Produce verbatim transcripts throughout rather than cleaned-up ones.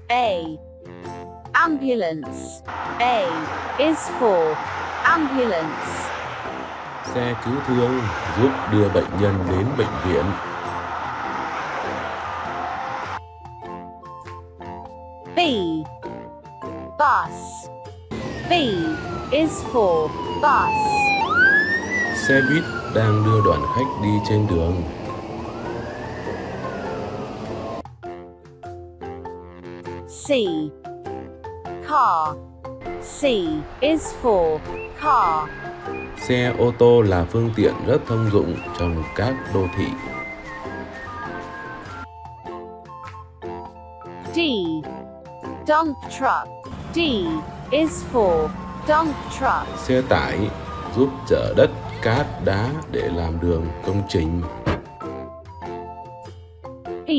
A. Ambulance. A is for ambulance. Xe cứu thương giúp đưa bệnh nhân đến bệnh viện. B. Bus. B is for bus. Xe buýt đang đưa đoàn khách đi trên đường. C. Car. C is for car. Xe ô tô là phương tiện rất thông dụng trong các đô thị. D. Dump truck. D is for dump truck. Xe tải giúp chở đất, cát, đá để làm đường công trình. E.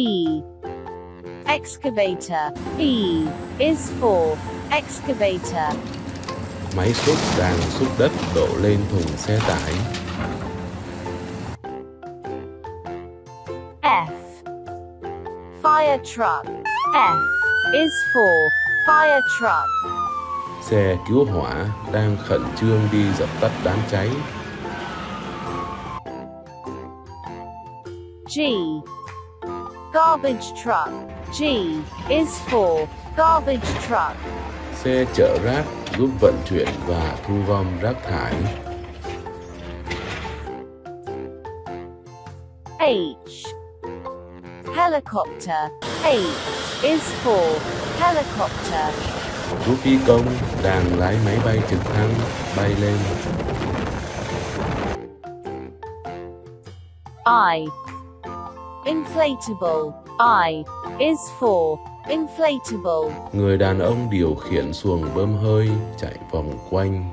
Excavator. E is for excavator. Máy xúc đang xúc đất đổ lên thùng xe tải. F. Fire truck. F is for fire truck. Xe cứu hỏa đang khẩn trương đi dập tắt đám cháy. G. Garbage truck. G is for garbage truck. Xe chở rác giúp vận chuyển và thu gom rác thải. H. Helicopter. H is for helicopter. Chú phi công đang lái máy bay trực thăng bay lên. I. Inflatable. I is for inflatable. Người đàn ông điều khiển xuồng bơm hơi chạy vòng quanh.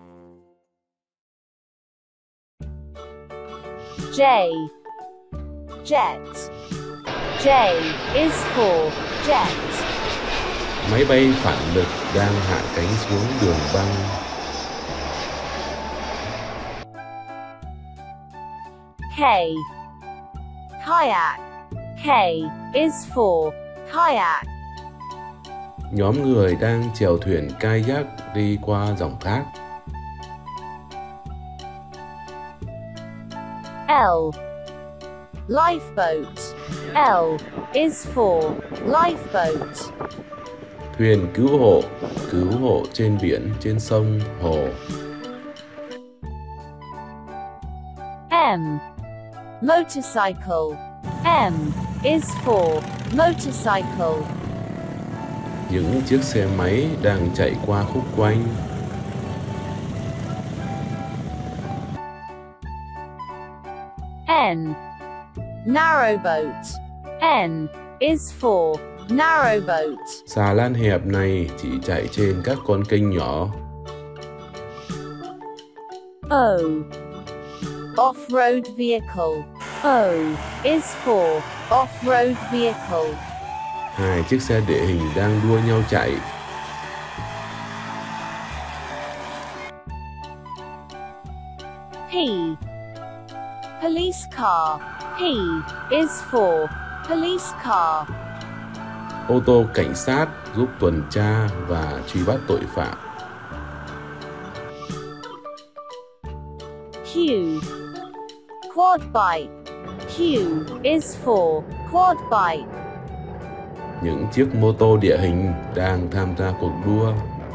J. Jet. J is for jet. Máy bay phản lực đang hạ cánh xuống đường băng. K. Kayak. K is for kayak. Nhóm người đang chèo thuyền kayak đi qua dòng thác. L. Lifeboat. L is for lifeboat. Thuyền cứu hộ, cứu hộ trên biển, trên sông, hồ. M. Motorcycle. M is for motorcycle. Những chiếc xe máy đang chạy qua khúc quanh. N. Narrowboat. N is for narrowboat. Xà lan hẹp này chỉ chạy trên các con kênh nhỏ. O. Off-road vehicle. O is for off-road vehicle. Hai chiếc xe địa hình đang đua nhau chạy. P. Police car. P is for police car. Ô tô cảnh sát giúp tuần tra và truy bắt tội phạm. Q. Quad bike. Q is for quad bike. Những chiếc mô tô địa hình đang tham gia cuộc đua.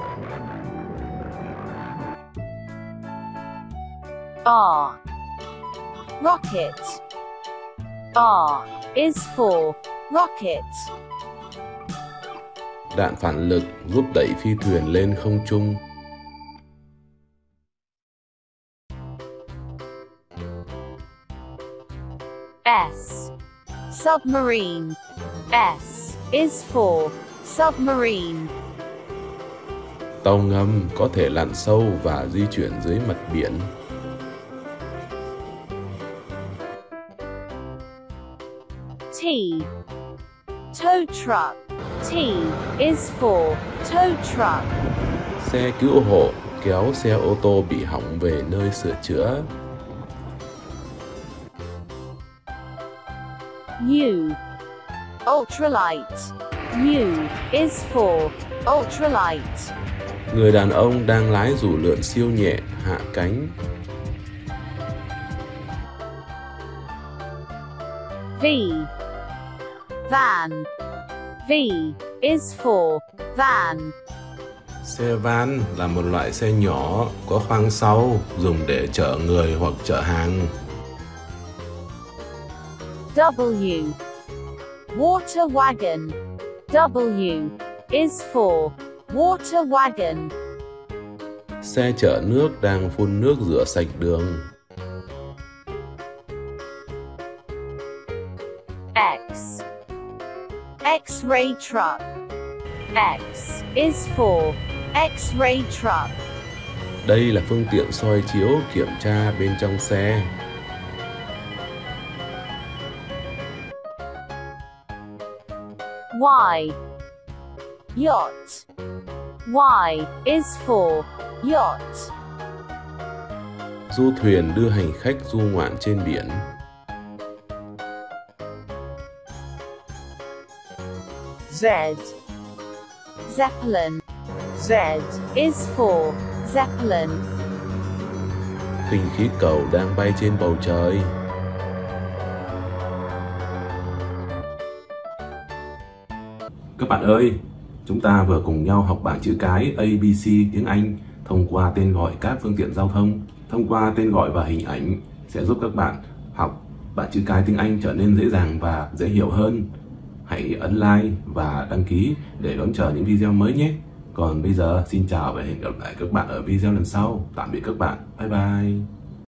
R. Rocket. R is for rocket. Đạn phản lực giúp đẩy phi thuyền lên không trung. S. Submarine. S is for submarine. Tàu ngầm có thể lặn sâu và di chuyển dưới mặt biển. T. Tow truck. T is for tow truck. Xe cứu hộ kéo xe ô tô bị hỏng về nơi sửa chữa. U. Ultralight. U is for ultralight. Người đàn ông đang lái dù lượn siêu nhẹ hạ cánh. V, van. V is for van. Xe van là một loại xe nhỏ có khoang sau dùng để chở người hoặc chở hàng. W, water wagon. W is for water wagon. Xe chở nước đang phun nước rửa sạch đường. X, X-ray truck. X is for X-ray truck. Đây là phương tiện soi chiếu kiểm tra bên trong xe. Y, yacht. Y is for yacht. Du thuyền đưa hành khách du ngoạn trên biển. Z, Zeppelin. Z is for Zeppelin. Khinh khí cầu đang bay trên bầu trời. Các bạn ơi, chúng ta vừa cùng nhau học bảng chữ cái A B C tiếng Anh thông qua tên gọi các phương tiện giao thông. Thông qua tên gọi và hình ảnh sẽ giúp các bạn học bảng chữ cái tiếng Anh trở nên dễ dàng và dễ hiểu hơn. Hãy ấn like và đăng ký để đón chờ những video mới nhé. Còn bây giờ xin chào và hẹn gặp lại các bạn ở video lần sau. Tạm biệt các bạn. Bye bye.